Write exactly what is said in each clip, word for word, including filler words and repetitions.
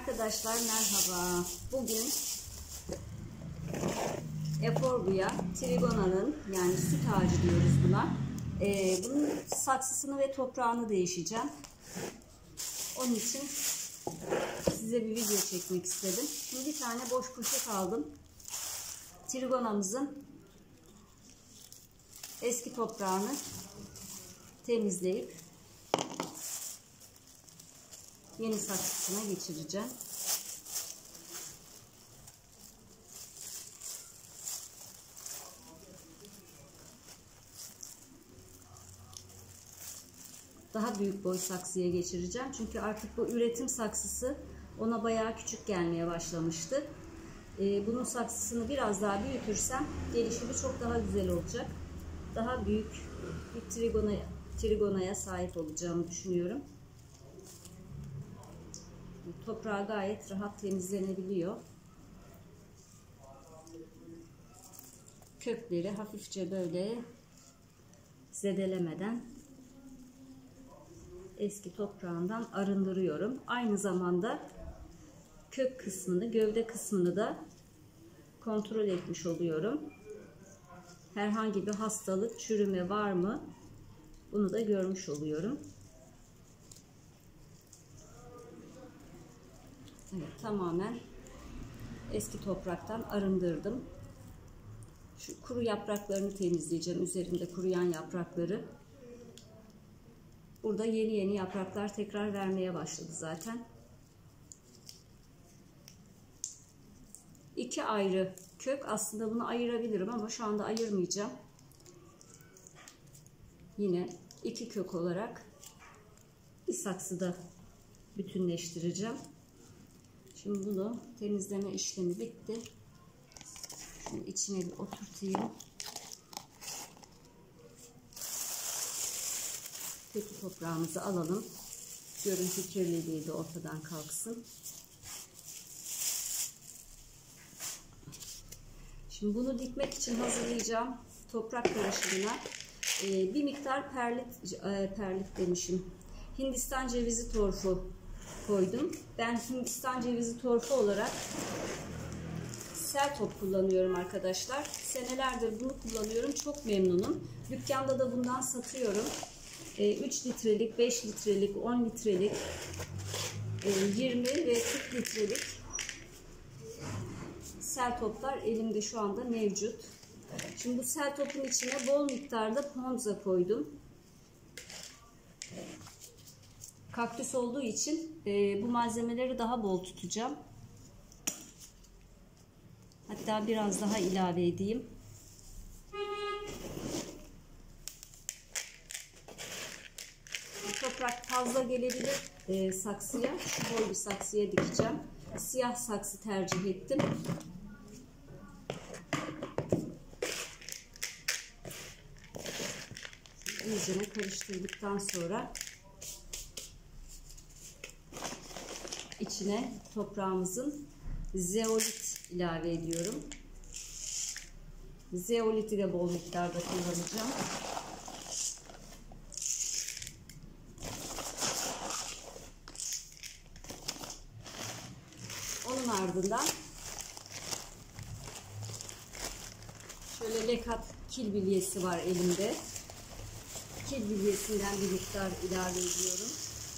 Arkadaşlar merhaba. Bugün Euphorbia trigona'nın, yani süt ağacı diyoruz buna. Ee, bunun saksısını ve toprağını değişeceğim. Onun için size bir video çekmek istedim. Şimdi bir tane boş poşet aldım. Trigonamızın eski toprağını temizleyip yeni saksısına geçireceğim. Daha büyük boy saksıya geçireceğim. Çünkü artık bu üretim saksısı ona bayağı küçük gelmeye başlamıştı. Ee, bunun saksısını biraz daha büyütürsem gelişimi çok daha güzel olacak. Daha büyük bir trigona, trigonaya sahip olacağımı düşünüyorum. Toprağı gayet rahat temizlenebiliyor. Kökleri hafifçe böyle zedelemeden eski toprağından arındırıyorum. Aynı zamanda kök kısmını, gövde kısmını da kontrol etmiş oluyorum. Herhangi bir hastalık, çürüme var mı? Bunu da görmüş oluyorum. Evet, tamamen eski topraktan arındırdım. Şu kuru yapraklarını temizleyeceğim. Üzerinde kuruyan yaprakları. Burada yeni yeni yapraklar tekrar vermeye başladı zaten. İki ayrı kök. Aslında bunu ayırabilirim ama şu anda ayırmayacağım. Yine iki kök olarak bir saksıda bütünleştireceğim. Şimdi bunu temizleme işlemi bitti. Şunu içine bir oturtayım. Kötü toprağımızı alalım. Görüntü kirliliği de ortadan kalksın. Şimdi bunu dikmek için hazırlayacağım toprak karışımına bir miktar perlit, perlit demişim. Hindistan cevizi torfu koydum. Ben Hindistan cevizi torfu olarak Seltop kullanıyorum arkadaşlar. Senelerdir bunu kullanıyorum. Çok memnunum. Dükkanda da bundan satıyorum. üç litrelik, beş litrelik, on litrelik, yirmi ve kırk litrelik Seltoplar elimde şu anda mevcut. Şimdi bu Seltop'un içine bol miktarda ponza koydum. Kaktüs olduğu için e, bu malzemeleri daha bol tutacağım. Hatta biraz daha ilave edeyim. Toprak fazla gelebilir e, saksıya. Şu boy bir saksıya dikeceğim. Siyah saksı tercih ettim. İyicene karıştırdıktan sonra içine toprağımızın zeolit ilave ediyorum. Zeoliti de bol miktarda kullanacağım. Onun ardından şöyle lekat kil bilyesi var elimde. Kil bilyesinden bir miktar ilave ediyorum.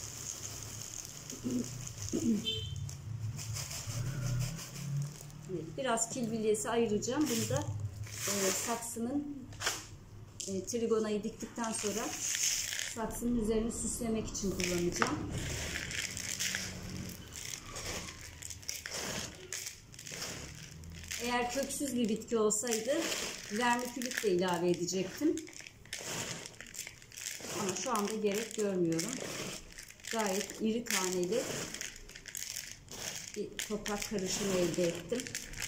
Biraz kil bilyesi ayıracağım. Bunu da e, saksının e, trigonayı diktikten sonra saksının üzerini süslemek için kullanacağım. Eğer köksüz bir bitki olsaydı vermikülit de ilave edecektim. Ama şu anda gerek görmüyorum. Gayet iri taneli bir toprak karışımı elde ettim.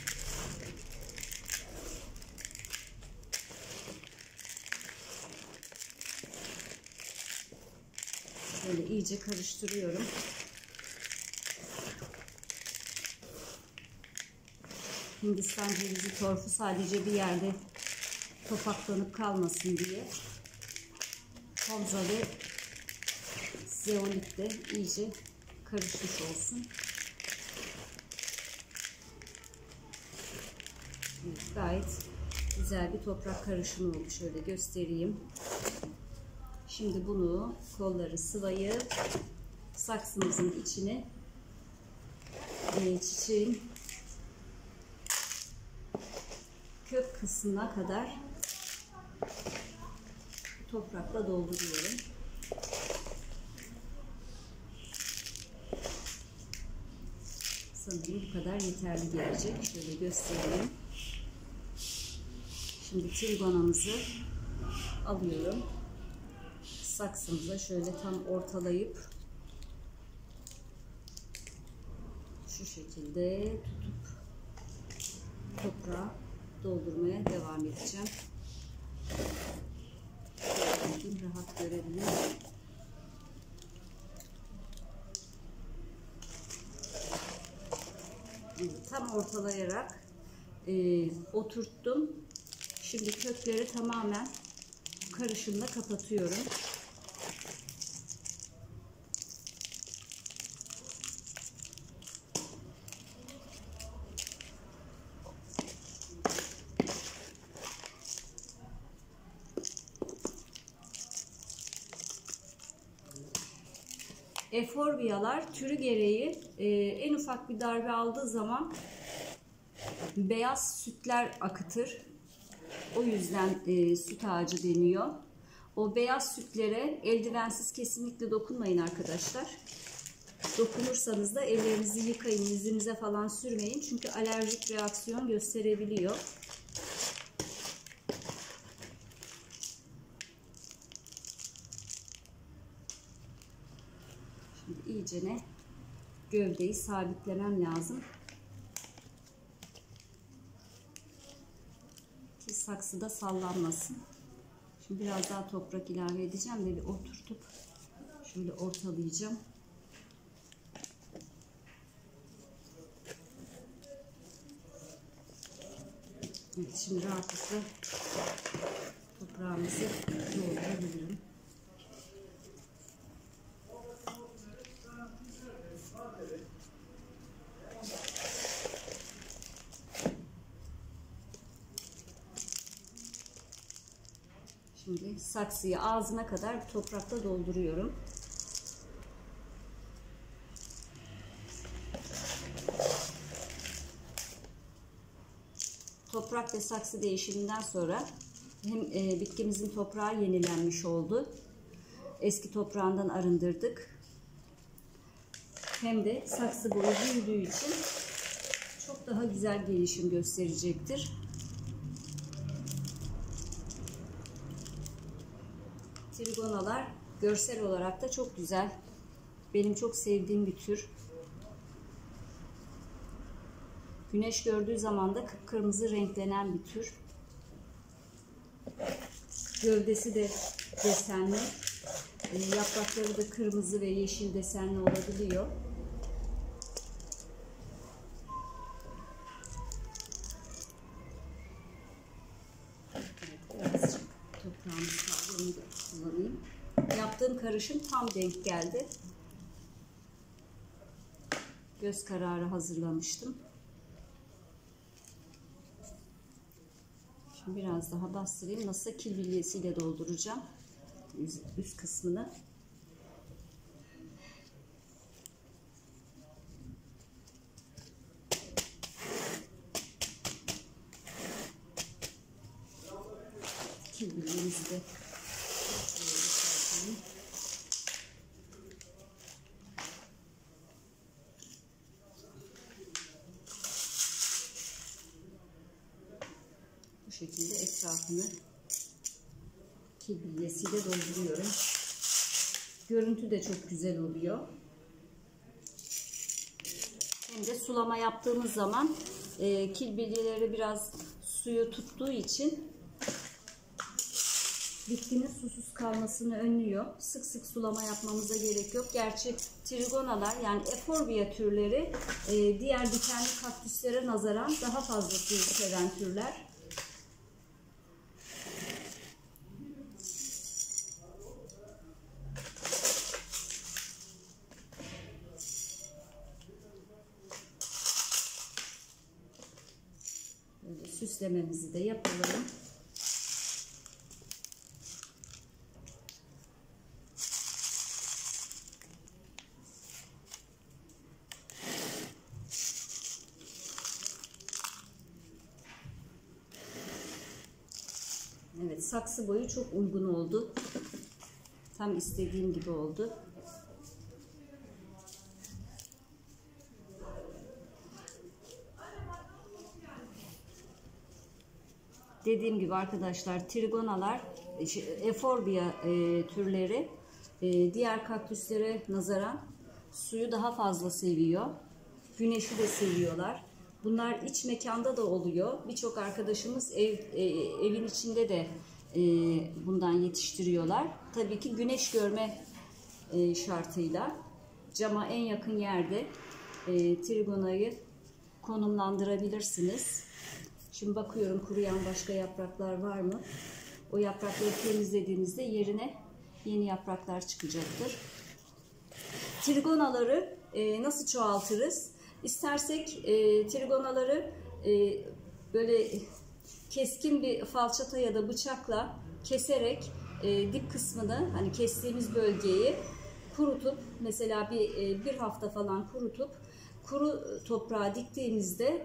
Böyle iyice karıştırıyorum. Hindistan cevizi torfu sadece bir yerde topaklanıp kalmasın diye ponza ve zeolit de iyice karışmış olsun. Evet, gayet güzel bir toprak karışımı oldu. Şöyle göstereyim. Şimdi bunu kolları sıvayıp saksımızın içine e, çiçeğin kök kısmına kadar toprakla dolduruyorum. Sanırım bu kadar yeterli gelecek. Şöyle göstereyim. Şimdi trigonamızı alıyorum. Saksımıza şöyle tam ortalayıp şu şekilde tutup toprağa doldurmaya devam edeceğim. Şöyle rahat görebilirim. Tam ortalayarak e, oturttum. Şimdi kökleri tamamen karışımla kapatıyorum. Eforbiyalar türü gereği e, en ufak bir darbe aldığı zaman beyaz sütler akıtır. O yüzden e, süt ağacı deniyor. O beyaz sütlere eldivensiz kesinlikle dokunmayın arkadaşlar. Dokunursanız da ellerinizi yıkayın, yüzünüze falan sürmeyin. Çünkü alerjik reaksiyon gösterebiliyor. Şimdi iyicene gövdeyi sabitlemem lazım. Ki saksıda sallanmasın. Şimdi biraz daha toprak ilave edeceğim ve bir oturtup şöyle ortalayacağım. Evet, şimdi rahatlıkla toprağımızı doldurabilirim. Şimdi saksıyı ağzına kadar toprakla dolduruyorum. Toprak ve saksı değişiminden sonra hem e, bitkimizin toprağı yenilenmiş oldu. Eski toprağından arındırdık. Hem de saksı boyu büyüdüğü için çok daha güzel gelişim gösterecektir. Trigonalar görsel olarak da çok güzel. Benim çok sevdiğim bir tür. Güneş gördüğü zaman da kıpkırmızı renklenen bir tür. Gövdesi de desenli. Yaprakları da kırmızı ve yeşil desenli olabiliyor. Birazcık toprağımı sağlamını da kullanayım. Yaptığım karışım tam denk geldi. Göz kararı hazırlamıştım. Şimdi biraz daha bastırayım. Nasıl kil bilyesiyle dolduracağım üst kısmını. Kil bilyemizi de bu şekilde etrafını kil bilyesiyle dolduruyorum. Görüntü de çok güzel oluyor. Hem de sulama yaptığımız zaman e, kil bilyeleri biraz suyu tuttuğu için bitkinin susuz kalmasını önlüyor. Sık sık sulama yapmamıza gerek yok. Gerçi trigonalar yani eforbiya türleri e, diğer dikenli kaktüslere nazaran daha fazla suyu seven türler. süslememizi de yapalım. Evet, saksı boyu çok uygun oldu. Tam istediğim gibi oldu. Dediğim gibi arkadaşlar, trigonalar, eforbia e, türleri e, diğer kaktüslere nazaran suyu daha fazla seviyor. Güneşi de seviyorlar. Bunlar iç mekanda da oluyor. Birçok arkadaşımız ev, e, evin içinde de e, bundan yetiştiriyorlar. Tabii ki güneş görme e, şartıyla cama en yakın yerde e, trigonayı konumlandırabilirsiniz. Şimdi bakıyorum kuruyan başka yapraklar var mı? O yaprakları temizlediğimizde yerine yeni yapraklar çıkacaktır. Trigonaları e, nasıl çoğaltırız? İstersek e, trigonaları e, böyle keskin bir falçata ya da bıçakla keserek e, dip kısmını, hani kestiğimiz bölgeyi kurutup, mesela bir e, bir hafta falan kurutup kuru toprağa diktiğimizde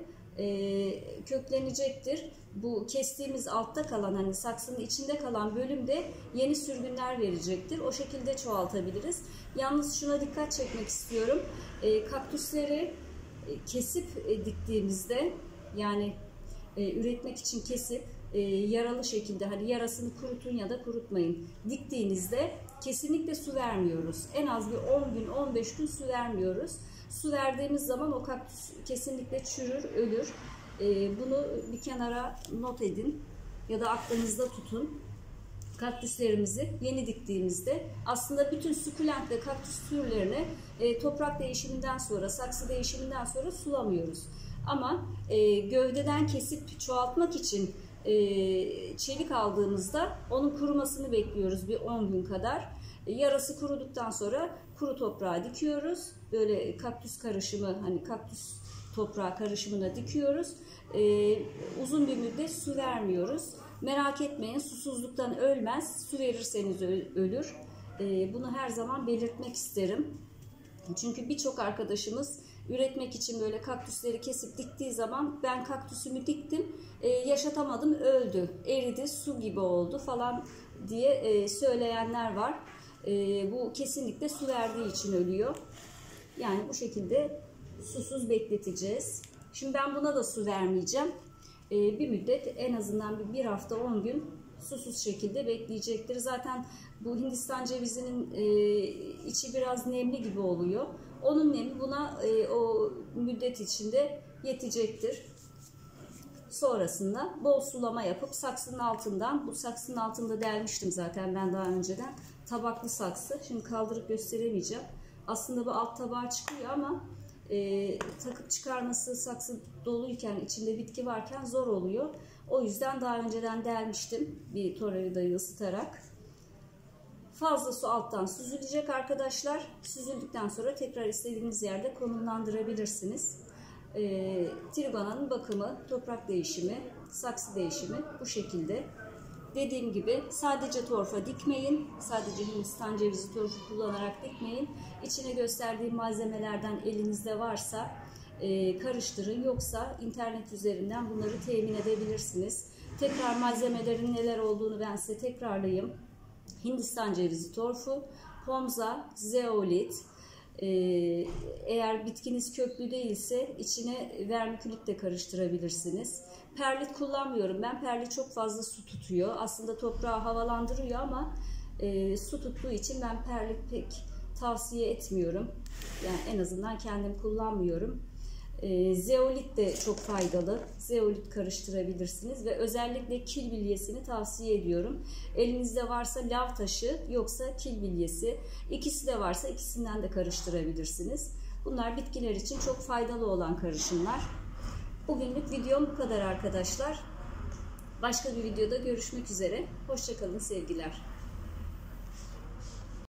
e, köklenecektir. Bu kestiğimiz altta kalan, hani saksının içinde kalan bölümde yeni sürgünler verecektir. O şekilde çoğaltabiliriz. Yalnız şuna dikkat çekmek istiyorum. E, kaktüsleri kesip e, diktiğimizde, yani e, üretmek için kesip e, yaralı şekilde, hani yarasını kurutun ya da kurutmayın, diktiğinizde kesinlikle su vermiyoruz. En az bir on gün on beş gün su vermiyoruz. Su verdiğimiz zaman o kaktüs kesinlikle çürür, ölür. E, bunu bir kenara not edin ya da aklınızda tutun. Kaktüslerimizi yeni diktiğimizde aslında bütün sukulent ve kaktüs türlerini e, toprak değişiminden sonra, saksı değişiminden sonra sulamıyoruz. Ama e, gövdeden kesip çoğaltmak için e, çelik aldığımızda onun kurumasını bekliyoruz bir on gün kadar. E, yarası kuruduktan sonra kuru toprağa dikiyoruz. Böyle kaktüs karışımı, hani kaktüs toprağı karışımına dikiyoruz. E, uzun bir müddet su vermiyoruz. Merak etmeyin, susuzluktan ölmez. Su verirseniz ölür. E, bunu her zaman belirtmek isterim. Çünkü birçok arkadaşımız üretmek için böyle kaktüsleri kesip diktiği zaman ben kaktüsümü diktim, e, yaşatamadım, öldü, eridi, su gibi oldu falan diye e, söyleyenler var. E, bu kesinlikle su verdiği için ölüyor. Yani bu şekilde susuz bekleteceğiz. Şimdi ben buna da su vermeyeceğim. E, bir müddet, en azından bir, bir hafta on gün susuz şekilde bekleyecektir. Zaten bu Hindistan cevizinin e, içi biraz nemli gibi oluyor. Onun nemi buna e, o müddet içinde yetecektir. Sonrasında bol sulama yapıp saksının altından, bu saksının altında delmiştim zaten ben daha önceden, tabaklı saksı. Şimdi kaldırıp gösteremeyeceğim. Aslında bu alt tabağa çıkıyor ama e, takıp çıkarması, saksı doluyken, içinde bitki varken zor oluyor. O yüzden daha önceden delmiştim bir tornavidayı ısıtarak. Fazla su alttan süzülecek arkadaşlar. Süzüldükten sonra tekrar istediğiniz yerde konumlandırabilirsiniz. E, trigonanın bakımı, toprak değişimi, saksı değişimi bu şekilde. Dediğim gibi sadece torfa dikmeyin. Sadece Hindistan cevizi torfu kullanarak dikmeyin. İçine gösterdiğim malzemelerden elinizde varsa e, karıştırın. Yoksa internet üzerinden bunları temin edebilirsiniz. Tekrar malzemelerin neler olduğunu ben size tekrarlayayım. Hindistan cevizi torfu, pomza, zeolit. Ee, eğer bitkiniz köklü değilse içine vermikülit de karıştırabilirsiniz. Perlit kullanmıyorum. Ben perlit çok fazla su tutuyor. Aslında toprağı havalandırıyor ama e, su tuttuğu için ben perlit pek tavsiye etmiyorum. Yani en azından kendim kullanmıyorum. E, zeolit de çok faydalı. Zeolit karıştırabilirsiniz ve özellikle kil bilyesini tavsiye ediyorum. Elinizde varsa lav taşı, yoksa kil bilyesi. İkisi de varsa ikisinden de karıştırabilirsiniz. Bunlar bitkiler için çok faydalı olan karışımlar. Bugünlük videom bu kadar arkadaşlar. Başka bir videoda görüşmek üzere. Hoşça kalın, sevgiler.